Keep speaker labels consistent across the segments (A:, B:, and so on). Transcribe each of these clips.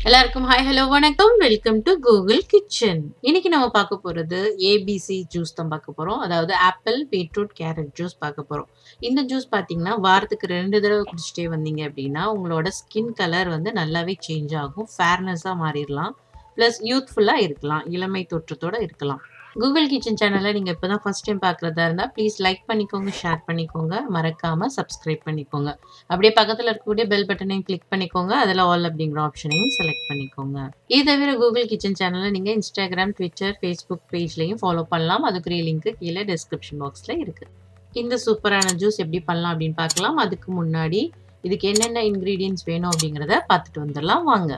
A: எல்லாருக்கும் hi hello வணக்கம் welcome to Google kitchen. இன்னைக்கு நம்ம பார்க்க போறது ஏபிசி ஜூஸ் தான் பார்க்க போறோம். அதாவது ஆப்பிள் பீட்ரூட் கேரட் ஜூஸ் பார்க்க போறோம். இந்த ஜூஸ் பார்த்தீங்கன்னா வாரத்துக்கு 2 தடவை குடிச்சிட்டே வந்தீங்க அப்படின்னா உங்களோட ஸ்கின் கலர் வந்து நல்லாவே சேஞ்ச் ஆகும், ஃபேர்னஸா மாறிடலாம், ப்ளஸ் யூத்ஃபுல்லா இருக்கலாம், இளமை தோற்றத்தோட இருக்கலாம். கூகுள் கிச்சன் சேனலை நீங்கள் இப்போ தான் ஃபஸ்ட் டைம் பார்க்குறதா இருந்தால் ப்ளீஸ் லைக் பண்ணிக்கோங்க, ஷேர் பண்ணிக்கோங்க, மறக்காமல் சப்ஸ்கிரைப் பண்ணிக்கோங்க. அப்படியே பக்கத்தில் இருக்கக்கூடிய பெல் பட்டனையும் கிளிக் பண்ணிக்கோங்க, அதில் ஆல் அப்படிங்கிற ஆப்ஷனையும் செலக்ட் பண்ணிக்கோங்க. இது தவிர கூகுள் கிச்சன் சேனலை நீங்கள் இன்ஸ்டாகிராம், ட்விட்டர், ஃபேஸ்புக் பேஜ்லையும் ஃபாலோ பண்ணலாம். அதுக்குரிய லிங்க் கீழே டிஸ்கிரிப்ஷன் பாக்ஸில் இருக்குது. இந்த சூப்பரான ஜூஸ் எப்படி பண்ணலாம் அப்படின்னு பார்க்கலாம். அதுக்கு முன்னாடி இதுக்கு என்னென்ன இன்க்ரீடியன்ட்ஸ் வேணும் அப்படிங்கிறத பார்த்துட்டு வந்துடலாம் வாங்க.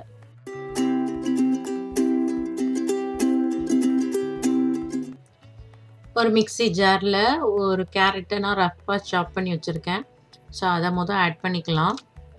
A: ஒரு மிக்ஸி ஜாரில் ஒரு கேரட்டை நான் ரஃப்பாக சாப் பண்ணி வச்சுருக்கேன். ஸோ அதை ஆட் பண்ணிக்கலாம்.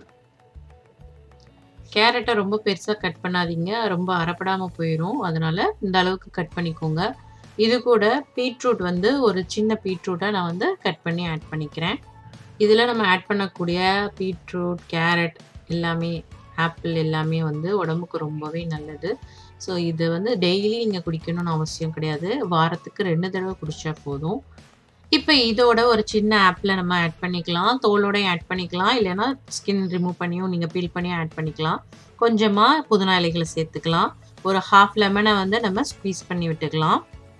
A: கேரட்டை ரொம்ப பெருசாக கட் பண்ணாதீங்க, ரொம்ப அரைப்படாமல் போயிடும். அதனால் இந்த அளவுக்கு கட் பண்ணிக்கோங்க. இது கூட பீட்ரூட் வந்து ஒரு சின்ன பீட்ரூட்டை நான் கட் பண்ணி ஆட் பண்ணிக்கிறேன். இதில் நம்ம ஆட் பண்ணக்கூடிய பீட்ரூட், கேரட் எல்லாமே, ஆப்பிள் எல்லாமே உடம்புக்கு ரொம்பவே நல்லது. ஸோ இது டெய்லி நீங்கள் குடிக்கணும்னு அவசியம் கிடையாது, வாரத்துக்கு 2 தடவை குடித்தா போதும். இப்போ இதோட ஒரு சின்ன ஆப்பிளை நம்ம ஆட் பண்ணிக்கலாம், தோலோடையும் ஆட் பண்ணிக்கலாம், இல்லைன்னா ஸ்கின் ரிமூவ் பண்ணியும் நீங்கள் பீல் பண்ணியும் ஆட் பண்ணிக்கலாம். கொஞ்சமாக புதினா இலைகளை சேர்த்துக்கலாம். ஒரு ஹாஃப் லெமனை நம்ம ஸ்க்வீஸ் பண்ணி விட்டுக்கலாம்.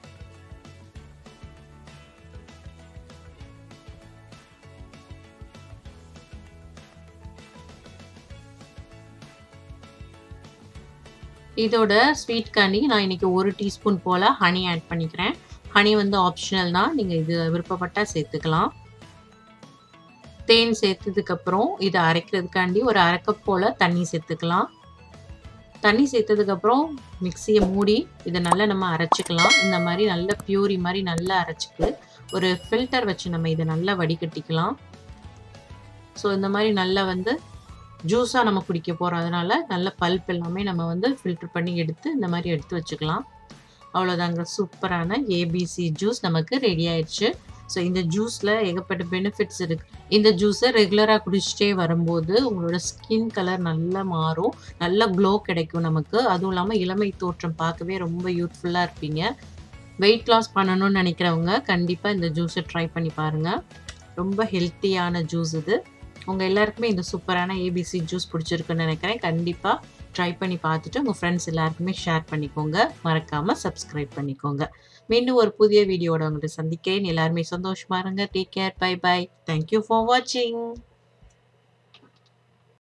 A: இதோட ஸ்வீட்காண்டி நான் இன்றைக்கி 1 டீஸ்பூன் போல் ஹனி ஆட் பண்ணிக்கிறேன். ஹனி ஆப்ஷனல் தான், நீங்கள் இது விருப்பப்பட்டால் சேர்த்துக்கலாம். தேன் சேர்த்ததுக்கப்புறம் இதை அரைக்கிறதுக்காண்டி ஒரு 1/2 கப் போல் தண்ணி சேர்த்துக்கலாம். தண்ணி சேர்த்ததுக்கப்புறம் மிக்சியை மூடி இதை நல்லா நம்ம அரைச்சிக்கலாம். இந்த மாதிரி நல்ல பியூரி மாதிரி நல்லா அரைச்சிட்டு ஒரு ஃபில்டர் வச்சு நம்ம இதை நல்லா வடிகட்டிக்கலாம். ஸோ இந்த மாதிரி நல்லா ஜூஸாக நம்ம குடிக்க போகிறோம், அதனால் நல்ல பல்ப் எல்லாமே நம்ம ஃபில்டர் பண்ணி எடுத்து இந்த மாதிரி எடுத்து வச்சுக்கலாம். அவ்வளோதாங்க, சூப்பரான ஏபிசி ஜூஸ் நமக்கு ரெடி ஆயிடுச்சு. ஸோ இந்த ஜூஸில் ஏகப்பட்ட பெனிஃபிட்ஸ் இருக்குது. இந்த ஜூஸை ரெகுலராக குடிச்சிட்டே வரும்போது உங்களோட ஸ்கின் கலர் நல்லா மாறும், நல்ல க்ளோ கிடைக்கும் நமக்கு. அதுவும் இல்லாமல் இளமை தோற்றம் பார்க்கவே ரொம்ப யூத்ஃபுல்லாக இருப்பீங்க. வெயிட் லாஸ் பண்ணணும்னு நினைக்கிறவங்க கண்டிப்பாக இந்த ஜூஸை ட்ரை பண்ணி பாருங்கள். ரொம்ப ஹெல்த்தியான ஜூஸ் இது. உங்கள் எல்லாருக்குமே இந்த சூப்பரான ஏபிசி ஜூஸ் பிடிச்சிருக்குன்னு நினைக்கிறேன். கண்டிப்பாக ட்ரை பண்ணி பார்த்துட்டு உங்கள் ஃப்ரெண்ட்ஸ் எல்லாருக்குமே ஷேர் பண்ணிக்கோங்க, மறக்காமல் சப்ஸ்கிரைப் பண்ணிக்கோங்க. மீண்டும் ஒரு புதிய வீடியோட உங்கள்கிட்ட சந்திக்கிறேன். எல்லாருமே சந்தோஷமாக இருங்க. Take care, bye bye. Thank you for வாட்சிங்.